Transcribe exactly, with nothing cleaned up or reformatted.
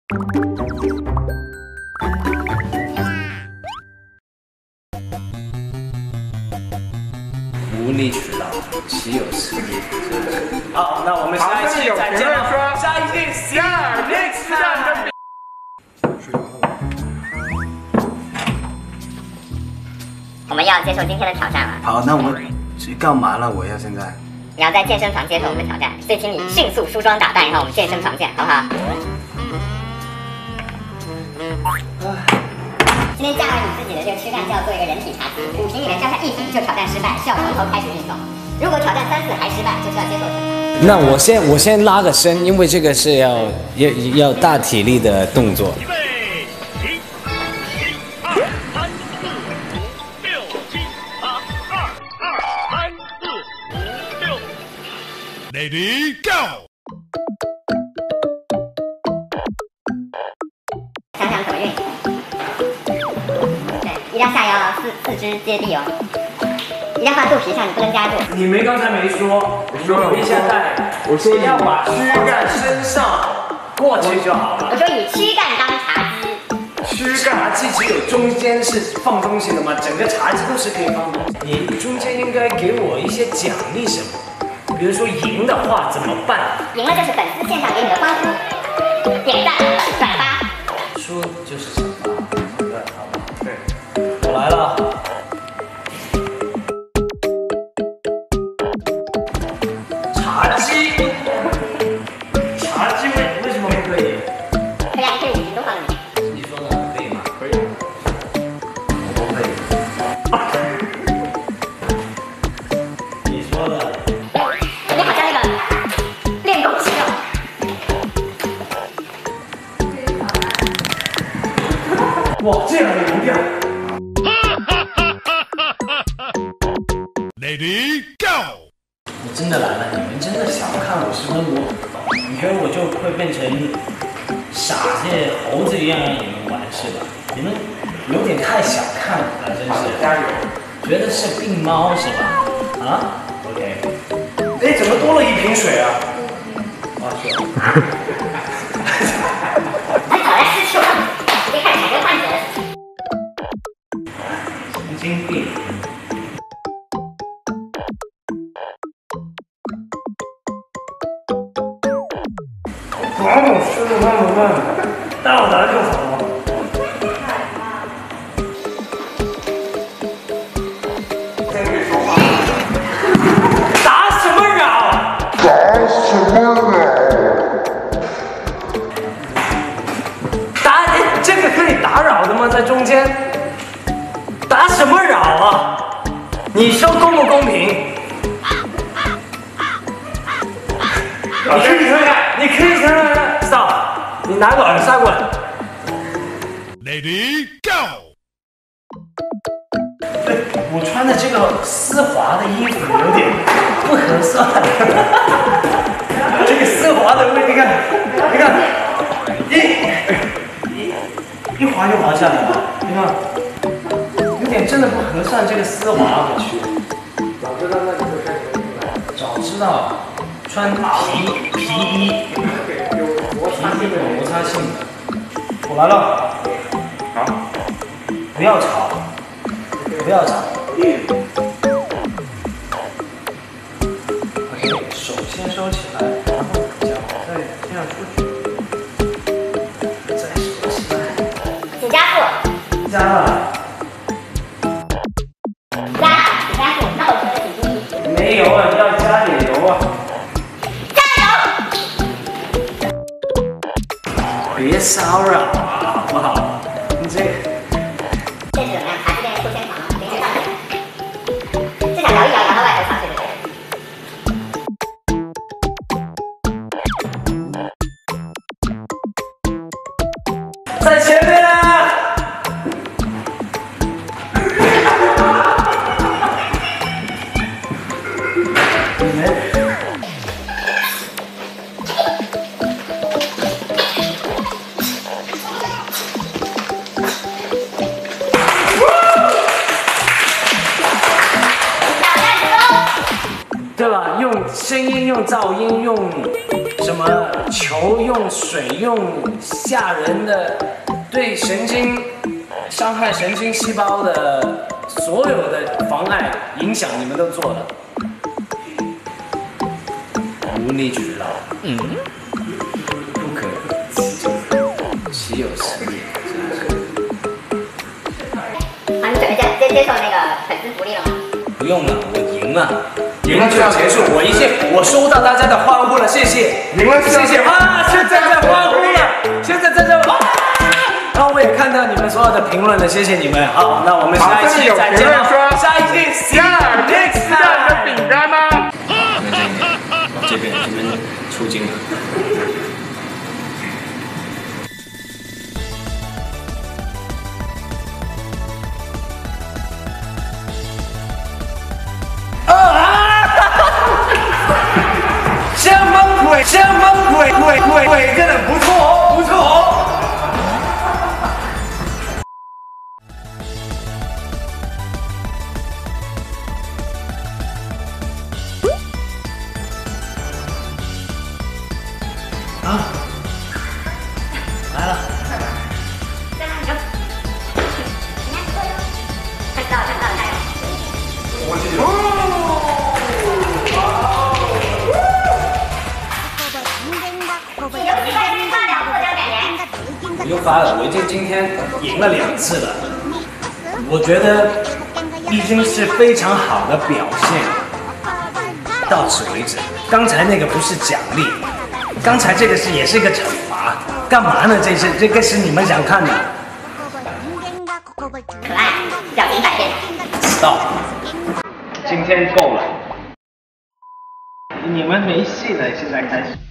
无理取闹，岂有此理！好，那我们下一期再见了。下一期 see you next time。 我们要接受今天的挑战了。 好，那我们干嘛了？我要现在。 你要在健身房接受我们的挑战，所以请你迅速梳妆打扮，然后我们健身房见，好不好？今天驾驭你自己的这个躯干就要做一个人体茶几，五瓶里面加上一瓶就挑战失败，需要从头开始运动。如果挑战三次还失败，就需要接受惩罚。 那我先我先拉个伸，因为这个是要要要大体力的动作。 预备，停，一、二、三、四、五、六、七、八、二、二、三、四、五、六。Lady go。 想想怎么运。对，一定要下腰，四四肢接地哦。一定要放肚皮上，你不能夹住。 你们刚才没说，我说了，现在我说要把躯干身上过去就好了。 我说以躯干当茶几。 躯干茶几只有中间是放东西的吗？整个茶几都是可以放东西。你中间应该给我一些奖励什么？比如说赢的话怎么办？ 赢了就是粉丝献上给你的欢呼，点赞、转发。 输就是惩罚，对，好吧，对，我来了。茶几，茶几为为什么不可以？ 可以啊，你可以五瓶都放进去。 你说的可以吗？可以。我不可以。你说的。 你好像那个练功肌肉。 哇，这样的流量。 Lady go。 我真的来了，你们真的小看我是不是？我以后我就会变成傻子猴子一样让你们玩是吧？你们有点太小看我了，真是。加油！觉得是病猫是吧？啊 ？OK。哎，怎么多了一瓶水啊？啊，是。 很好，来失去了，已经开始产生幻觉了。 神经病。管我吃的慢不慢，到达就好。再别说话。打什么扰？打什么扰？打你这个可以打扰的吗？在中间？打什么扰啊？你说公不公平？你可以看看，你可以看看 ，stop， 你拿个耳塞过来。 Lady go。 对，我穿的这个丝滑的衣服有点不合算。这个丝滑的位，你看，你看，一一一滑就滑下来了，你看，有点真的不合算，这个丝滑，我去。早知道那你就穿什么衣服？早知道。穿皮皮衣，有摩擦性的，有摩擦性的。我来了，好，不要吵，不要吵。OK， 手先收起来，然后脚再这样出去，再收起来。 请加速。 加了。 加，请加速。那我说的请注意。 没油啊，要加点油啊。别骚扰啊，好不好？你这这是怎么样？茶几变成抽签房了，临时放起来。就想摇一摇，摇到外头上去的。 在前面啊！你们。 声音、用噪音、用什么球、用水、用吓人的，对神经伤害神经细胞的所有的妨碍影响，你们都做了，无理取闹，嗯，不可岂有此理！ 好，你准备接接接受那个粉丝福利了吗？ 不用了，我赢了。赢了就结束，我已经我收到大家的欢呼了，谢谢， 赢了， 谢谢啊！现在在欢呼了，现在在这哇！然后我也看到你们所有的评论了，谢谢你们。好，那我们下一期再见了。下一期 see you next time。 饼干吗？ 这边你们出镜了。先锋鬼，先锋鬼鬼鬼鬼，真的不错哦，不错哦。啊，来了。 看到看到，加油！ 我去。 我又发了，我已经今天赢了两次了，我觉得已经是非常好的表现。到此为止，刚才那个不是奖励，刚才这个是也是一个惩罚，干嘛呢？这是这个是你们想看的？ 可爱，表情百变。 知道，今天够了，你们没戏了，现在开始。